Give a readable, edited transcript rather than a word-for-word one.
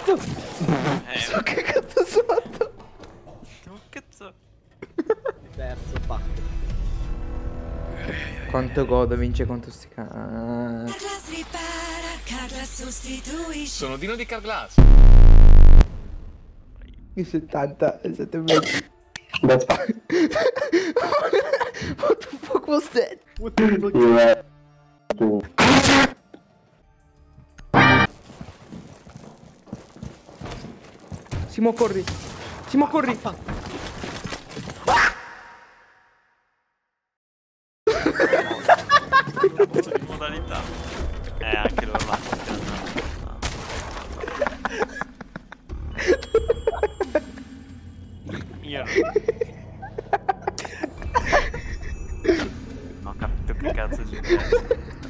cazzo? So che cazzo sotto? Oh, cazzo. Terzo pacco. Quanto godo vince contro sti cazzo. Carglass ripara, Carglass sostituisce. Sono Dino di Carglass. Il 70 e 7 metri. That's fine. What the fuck was that? What the fuck? You have to. Simo corri. Simo corri. Di modalità. Anche loro là. Io non ho capito che cazzo è successo.